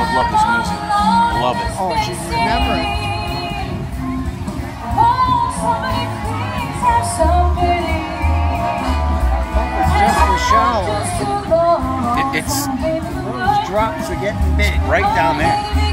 love this music. I love it. Oh, she's remembering. It's just a shower. It's Those drops are getting big. right down there.